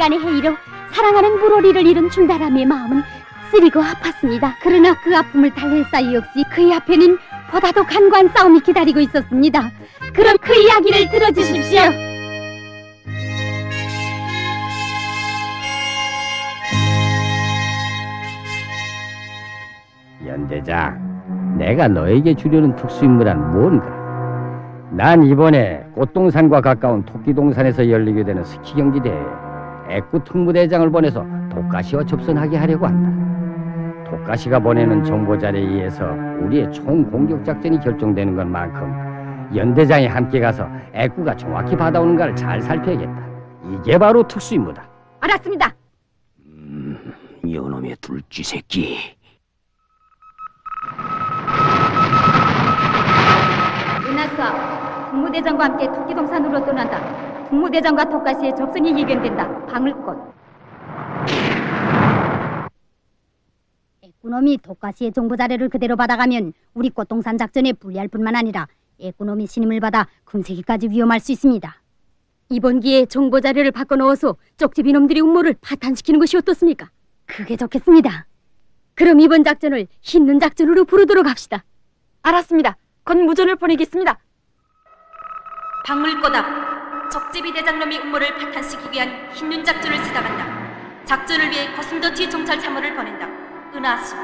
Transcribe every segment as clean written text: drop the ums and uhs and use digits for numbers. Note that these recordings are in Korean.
인간의 해이로 사랑하는 물오리를 잃은 줄다람이의 마음은 쓰리고 아팠습니다. 그러나 그 아픔을 달랠 사이 없이 그의 앞에는 보다도 간과한 싸움이 기다리고 있었습니다. 그럼 그 이야기를 들어주십시오. 연대장, 내가 너에게 주려는 특수임무란 뭔가? 난 이번에 꽃동산과 가까운 토끼동산에서 열리게 되는 스키 경기대회에 애꾸 특무대장을 보내서 독가시와 접선하게 하려고 한다. 독가시가 보내는 정보자료에 의해서 우리의 총 공격 작전이 결정되는 것만큼 연대장이 함께 가서 애꾸가 정확히 받아오는가를 잘 살펴야겠다. 이게 바로 특수임무다. 알았습니다. 이놈의 둘쥐 새끼. 은하수아, 특무대장과 함께 토끼동산으로 떠난다. 특무대장과 독가시의 접선이 예견된다. 방울꽃. 애꾸놈이 독가시의 정보자료를 그대로 받아가면 우리 꽃동산 작전에 불리할 뿐만 아니라 애꾸놈이 신임을 받아 금세기까지 위험할 수 있습니다. 이번 기회에 정보자료를 바꿔넣어서 쪽집이 놈들의 음모를 파탄시키는 것이 어떻습니까? 그게 좋겠습니다. 그럼 이번 작전을 흰눈 작전으로 부르도록 합시다. 알았습니다. 건무전을 보내겠습니다. 박물꽃 앞 적재비 대장놈이 음모를 파탄시키기 위한 흰눈 작전을 시작한다. 작전을 위해 거슴도치 정찰 참모를 보낸다. 은하수.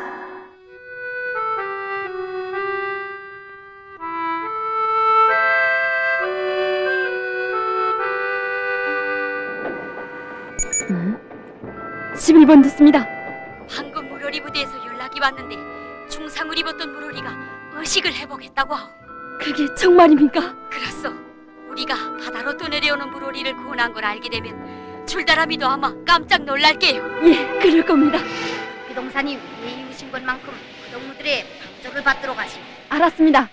응? 11번 듣습니다. 방금 물오리 부대에서 연락이 왔는데 중상을 입었던 물오리가 의식을 회복했다고 하오. 그게 정말입니까? 그렇소. 우리가 바다로 떠내려오는 물오리를 구원한 걸 알게 되면 줄다람이도 아마 깜짝 놀랄게요. 예, 그럴 겁니다. 토끼동산이 우리의 이웃인 것만큼 그 동무들의 방조를 받도록 하시오. 알았습니다.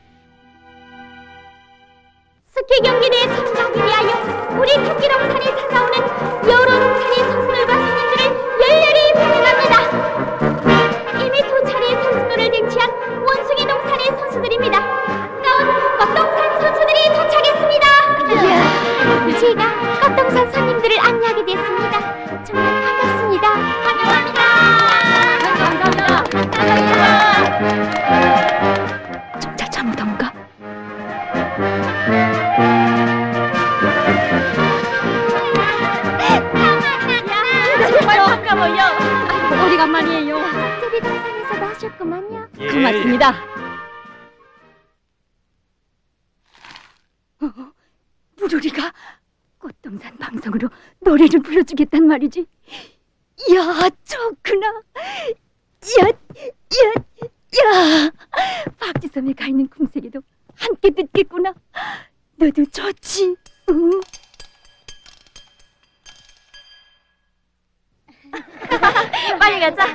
스키 경기대에 참가하기 위하여 우리 토끼동산에 찾아오는 여러 동산의 선수들과 손님들을 열렬히 환영합니다. 이미 두 차례의 선수들을 쟁취한 원숭이 동산의 선수들입니다. 반가운 꽃동산 선수들이 도착했습니다. 제가 꽃동산 손님들을 안내하게 됐습니다. 정말 반갑습니다. 환영합니다. 감사합니다. 정찰 참모던가? 정말 반가워요. 오래간만이에요. 적재비 동산에서도 하셨구만요. 예. 고맙습니다. 물오리가 꽃동산 방송으로 노래를 불러주겠단 말이지. 야, 좋구나. 야. 박지섬에 가 있는 kum색이도 함께 듣겠구나. 너도 좋지? 응? 빨리 가자.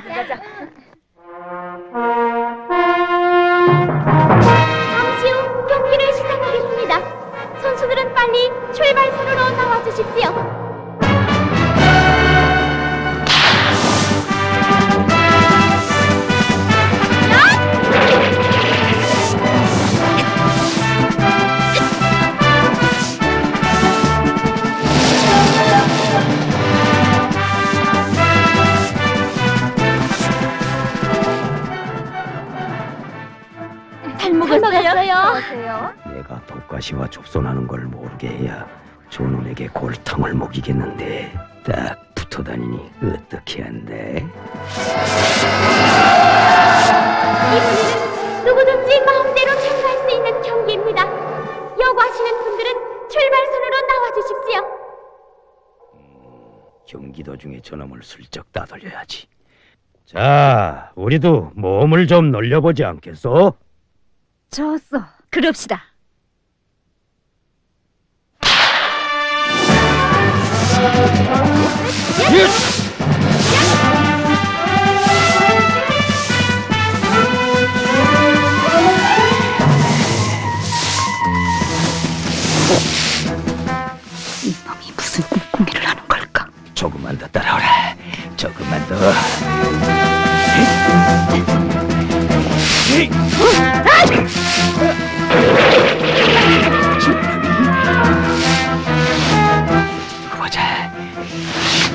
잠시 후 경기를 시작하겠습니다. 선수들은 빨리 출발선으로 나와주십시오. 잘 먹었어요. 내가 독가시와 접선하는 걸 모르게 해야 저놈에게 골탕을 먹이겠는데 딱 붙어다니니 어떻게 한대? 이번에는 누구든지 마음대로 참가할 수 있는 경기입니다. 요구하시는 분들은 출발선으로 나와주십시오. 경기 도중에 저놈을 슬쩍 따돌려야지. 자, 우리도 몸을 좀 놀려보지 않겠소? 좋소. 그럽시다. 이놈이 무슨 꿍꿍이를 하는 걸까? 조금만 더 따라오라. 조금만 더. 보자.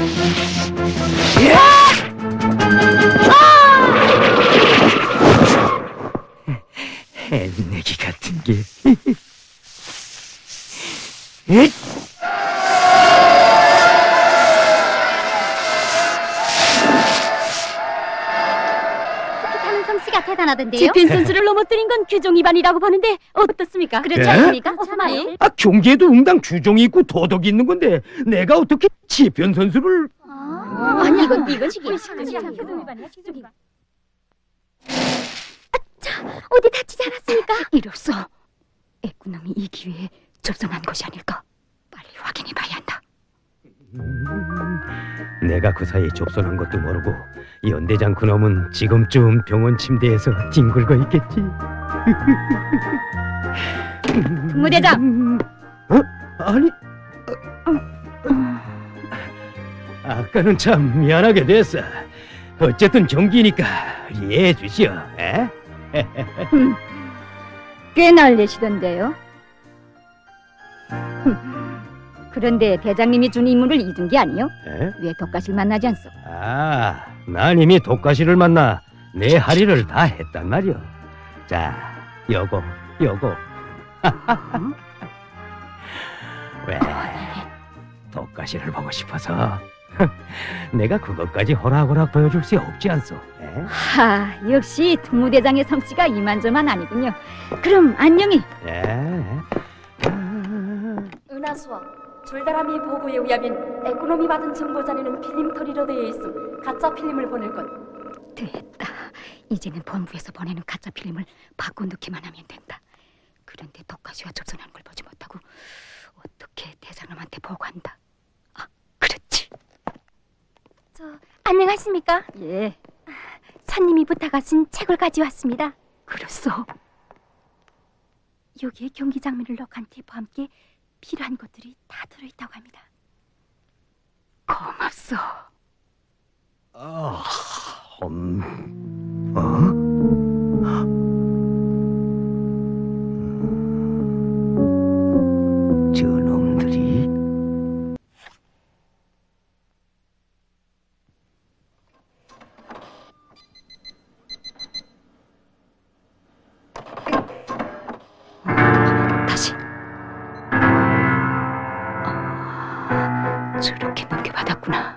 솜씨가 대단하던데요? 집행 선수를 넘어뜨린 건 규정 위반이라고 보는데 어떻습니까? 그렇지 예? 않습니까? 참아요. 아, 경기에도 응당 규정이 있고 도덕이 있는 건데 내가 어떻게 지편 선수를... 아니 이건 식이야. 어디 다치지 않았습니까? 이로써 애꾸놈이 이 기회에 접선한 것이 아닐까. 빨리 확인해봐야 한다. 내가 그 사이에 접선한 것도 모르고 연대장 그놈은 지금쯤 병원 침대에서 뒹굴고 있겠지. 무대장. 아니, 아까는 참 미안하게 됐어. 어쨌든 경기니까 이해해 주시오. 에? 꽤 날리시던데요. 그런데 대장님이 준 임무를 잊은 게 아니요? 에? 왜 덕가실 만나지 않소? 아, 난 이미 독가시를 만나 내 할일을 다 했단 말이오. 자, 요거. 왜? 독가시를 보고 싶어서 내가 그것까지 호락호락 보여줄 수 없지 않소? 에? 하, 역시 특무대장의 솜씨가 이만저만 아니군요. 그럼 안녕히. 은하수와 줄다람이 보고에 의하면 에코노미 받은 정보 자료는 필름터리로 되어 있음. 가짜 필름을 보낼 것. 됐다. 이제는 본부에서 보내는 가짜 필름을 바꿔넣기만 하면 된다. 그런데 덕가시와 접선하는 걸 보지 못하고 어떻게 대장님한테 보고한다. 아, 그렇지. 안녕하십니까? 예, 손님이 부탁하신 책을 가져왔습니다. 그렇소. 여기에 경기 장면을 녹한 테이프와 함께 필요한 것들이 다 들어있다고 합니다. 고맙소. 저놈들이... 다시. 저렇게 넘겨받았구나.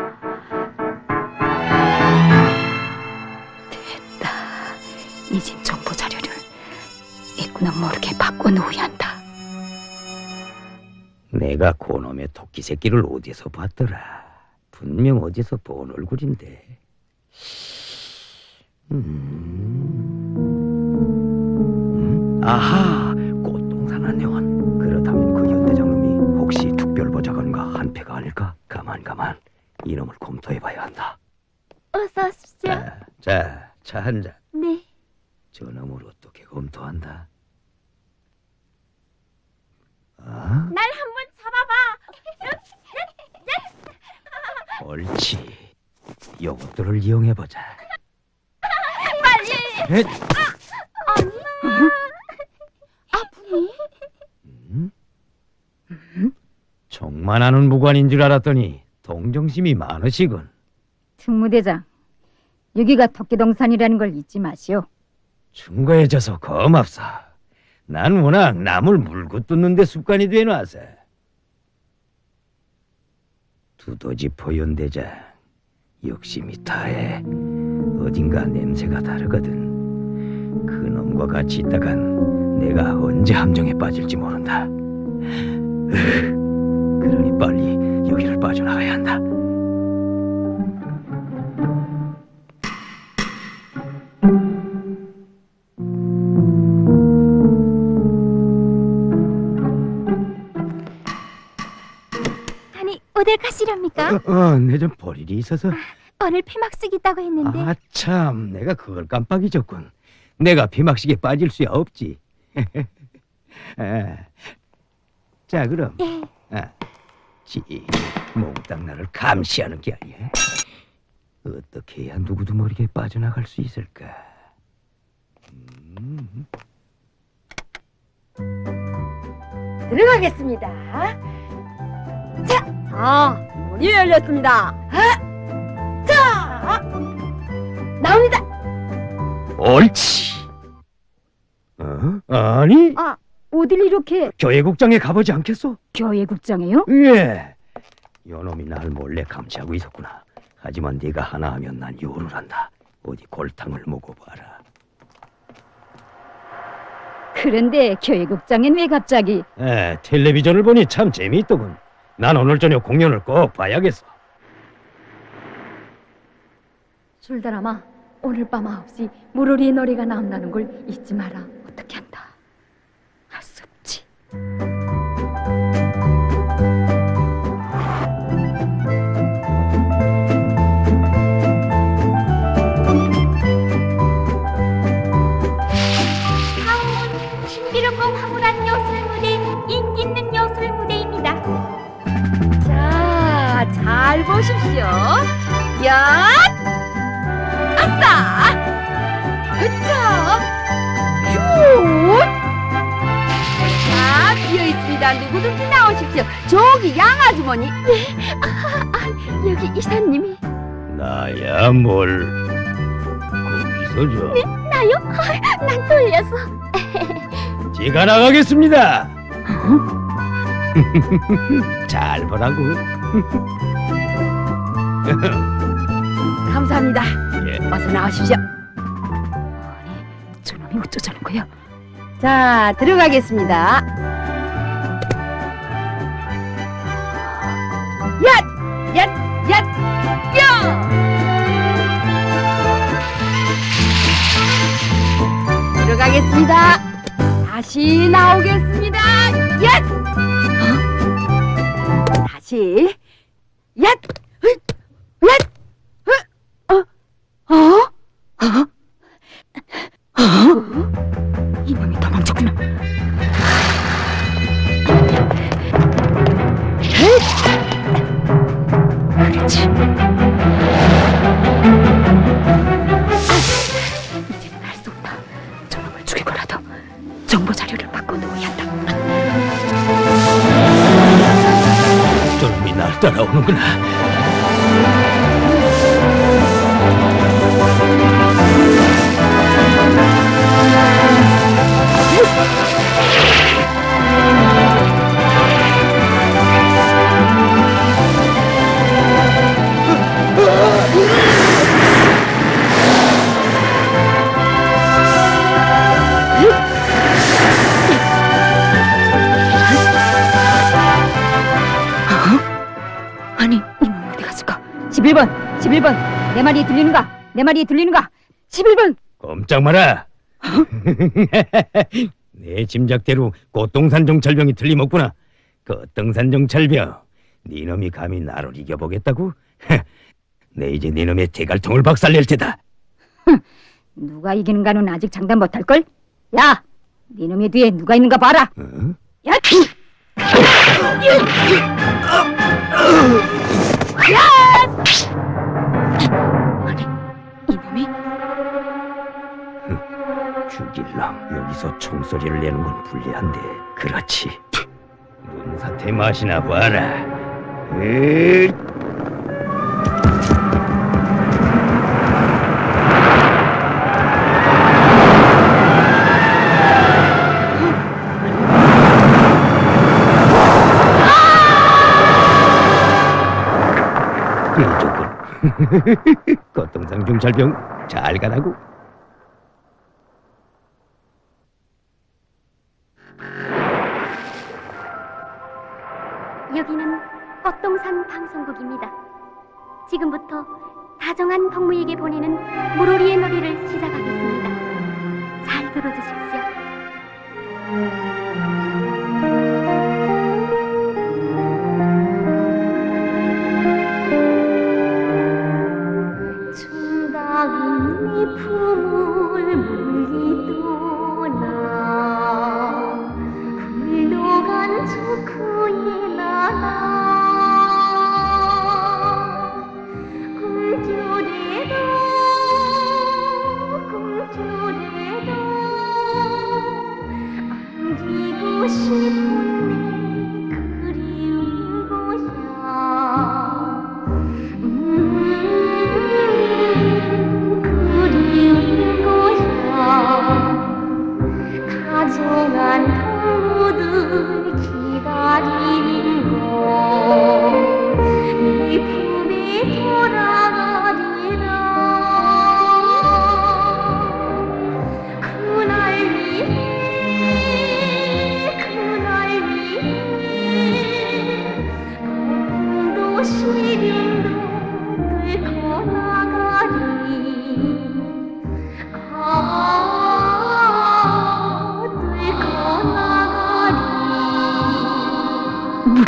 됐다. 이젠 정보 자료를 애꾸는 모르게 바꿔놓어야 한다. 내가 그놈의 토끼 새끼를 어디서 봤더라. 분명 어디서 본 얼굴인데. 아하, 꽃동산 안내원. 그렇다면 그 연대장놈이 혹시 특별보좌관과 한패가 아닐까? 가만. 이놈을 검토해봐야 한다. 어서 오십시오. 자, 차 한 잔. 네. 저놈을 어떻게 검토한다? 어? 날 한번 잡아봐. 옳지. 요것들을 이용해보자. 빨리. 헷! 아프니? 총만하는 무관인 줄 알았더니 동정심이 많으시군. 특무대장, 여기가 토끼동산이라는 걸 잊지 마시오. 충고해줘서 고맙소. 난 워낙 남을 물고 뜯는 데 습관이 되어놔서. 두더지포 연대장, 역시 미타에 어딘가 냄새가 다르거든. 그놈과 같이 있다간 내가 언제 함정에 빠질지 모른다. 그러니 빨리 여기를 빠져나가야 한다. 아니, 어딜 가시렵니까? 내 좀 볼 일이 있어서. 오늘 폐막식 있다고 했는데. 아, 참, 내가 그걸 깜빡 잊었군. 내가 비막식에 빠질 수야 없지. 자, 그럼. 예. 몽땅 나를 감시하는 게 아니야. 어떻게 해야 누구도 모르게 빠져나갈 수 있을까? 들어가겠습니다. 문이 열렸습니다. 자, 나옵니다. 옳지. 아니, 어딜 이렇게 교회국장에 가보지 않겠소? 교회국장이요? 예. 요놈이 날 몰래 감시하고 있었구나. 하지만 네가 하나 하면 난 요를 한다. 어디 골탕을 먹어봐라. 그런데 교회국장엔 왜 갑자기? 텔레비전을 보니 참 재미있더군. 난 오늘 저녁 공연을 꼭 봐야겠어. 줄다람아, 오늘 밤 9시 무로리의 노래가 나온다는 걸 잊지 마라. 어떻게 한다? 할 수 없지. 다음은 신비롭고 황홀한 여술 무대, 인기 있는 여술 무대입니다. 자, 잘 보십시오. 야! 아싸! 으차! 휴! 자, 비어있습니다. 누구든지 나오십시오. 저기 양아주머니. 네, 여기 이사님이. 나야 뭘 거기서 저 나요? 난 떨려서. 제가 나가겠습니다. 잘 보라고. 감사합니다. 예. 어서 나오십시오. 아니, 저놈이 어쩌자는 거야? 자, 들어가겠습니다. 얏! 얏! 얏! 야! 들어가겠습니다. 다시 나오겠습니다. 얏! 다시. 얏! 얏! 이놈이 도망쳤구나. 그렇지. 이제는 할 수 없다. 저놈을 죽이고라도 정보 자료를 바꿔놓아야 한다. 저놈이 날 따라오는구나. 아니, 이놈 어디 갔을까? 11번, 11번. 내 말이 들리는가? 내 말이 들리는가? 11번. 꼼짝 마라. 내 짐작대로 꽃동산 정찰병이 틀림없구나. 꽃동산 정찰병, 니놈이 감히 나를 이겨보겠다고? 내 이제 니놈의 대갈통을 박살낼 테다. 누가 이기는가는 아직 장담 못할걸? 야! 니놈의 뒤에 누가 있는가 봐라! 어? 야! 아니, 이놈이? 죽일랑 여기서 총소리를 내는 건 불리한데. 그렇지. 눈사태 맛이나 봐라. 으이. 이쪽은 꽃동산 경찰병 잘 가라고. 여기는 꽃동산 방송국입니다. 지금부터 다정한 동무에게 보내는 무로리의 노래를 시작하겠습니다. 잘 들어주십시오. 춘다운 네 품을 물리 떠나 흘러간 저 그의 나라 꿈결에도 안기고 싶은 내 그리운 곳이야 그리운 곳이야 다정한 동무들 기다리는 곳 네 품에 돌아가리라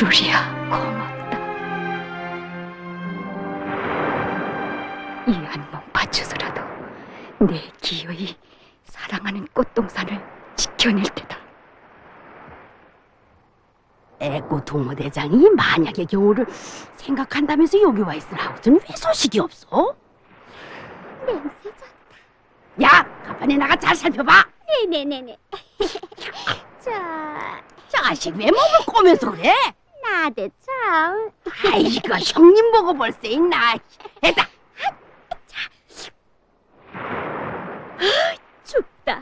누리야, 고맙다. 이 한 몸 바쳐서라도 내 기어이 사랑하는 꽃동산을 지켜낼 테다. 애꾸 동무대장이 만약의 경우를 생각한다면서 여기 와 있을 하고서는 왜 소식이 없어? 냄새 좋다. 야, 가만히 나가 잘 살펴봐. 네네네네. 자, 자식 왜 몸을 꼬면서 그래? 나도 참. 아이고, 형님 보고 벌써 있나? 애다. 춥다.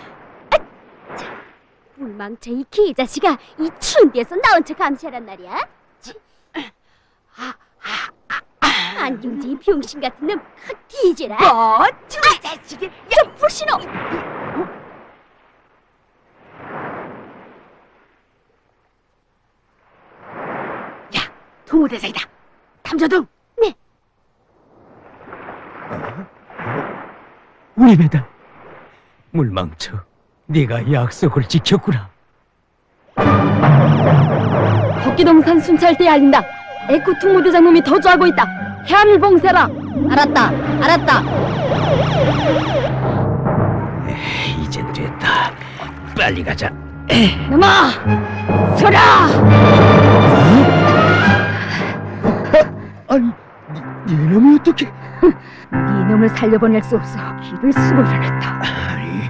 물망쳐 이 개자식아, 이 추운 데서 나 혼자 감시하란 말이야? 안경쟁이 병신 같은 놈, 뒤져라. 뭐? 저 자식이. 저 불신호. 야, 동무대장이다. 탐조등. 네. 우리 배다. 물망쳐, 네가 약속을 지켰구나. 토끼동산 순찰대에 알린다. 에쿠 특무대장 놈이 도주하고 있다. 해안을 봉쇄라. 알았다, 알았다. 이젠 됐다. 빨리 가자. 넘어! 서라! 아니, 네 놈이 어떻게? 네 놈을 살려보낼 수 없어. 길을 수고를 했다. 아니,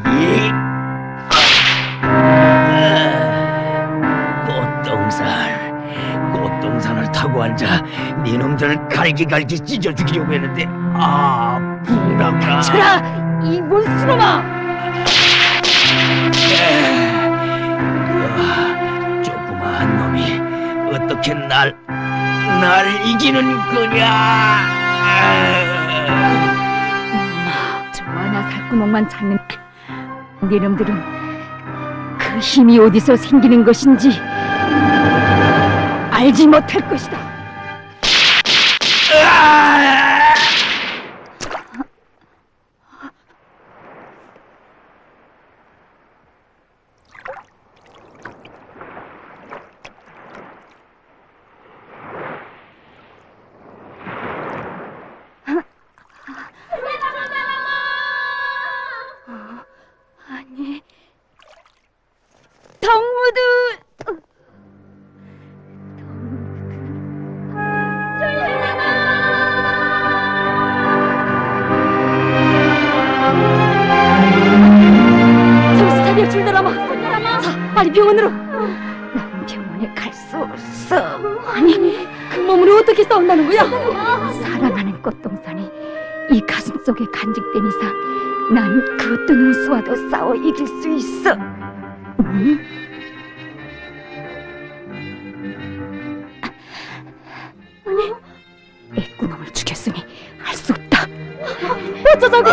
꽃동산을 타고 앉아 네 놈들 갈기갈기 찢어 죽이려고 했는데 부라구나. 쳐라! 이 몬스놈아! 조그마한 놈이 어떻게 날 이기는 거냐? 저 하나 살구멍만 찾는 네 놈들은 그 힘이 어디서 생기는 것인지 알지 못할 것이다. 아니, 동무들. 정신 차려, 줄다라마. 자, 빨리 병원으로. 난 병원에 갈 수 없어. 아니, 그 몸으로 어떻게 싸운다는 거야? 사랑하는 꽃동산이 이 가슴 속에 간직된 이상 난 그 어떤 우수와도 싸워 이길 수 있어. 응? 아니, 애꾸놈을 죽였으니 할 수 없다. 어쩌자고!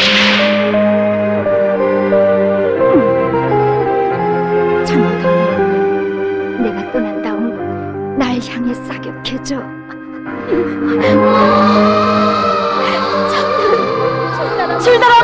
장모님, 내가 떠난 다음 날 향해 사격해줘. 줄다라!